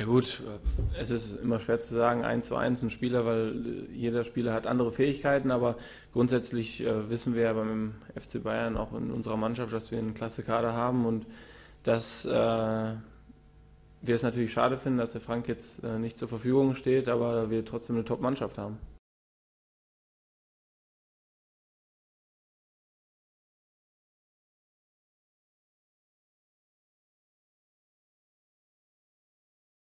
Ja gut, es ist immer schwer zu sagen, 1:1 ein Spieler, weil jeder Spieler hat andere Fähigkeiten, aber grundsätzlich wissen wir ja beim FC Bayern auch in unserer Mannschaft, dass wir einen klasse Kader haben und dass wir es natürlich schade finden, dass der Frank jetzt nicht zur Verfügung steht, aber wir trotzdem eine Top-Mannschaft haben.